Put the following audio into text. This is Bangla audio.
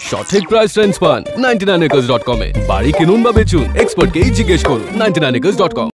সঠিক প্রাইস রেঞ্জ পান 99acres.com এ। বাড়ি কিনুন বা বেচুন, এক্সপার্টকেই জিজ্ঞেস করুন 99acres.com।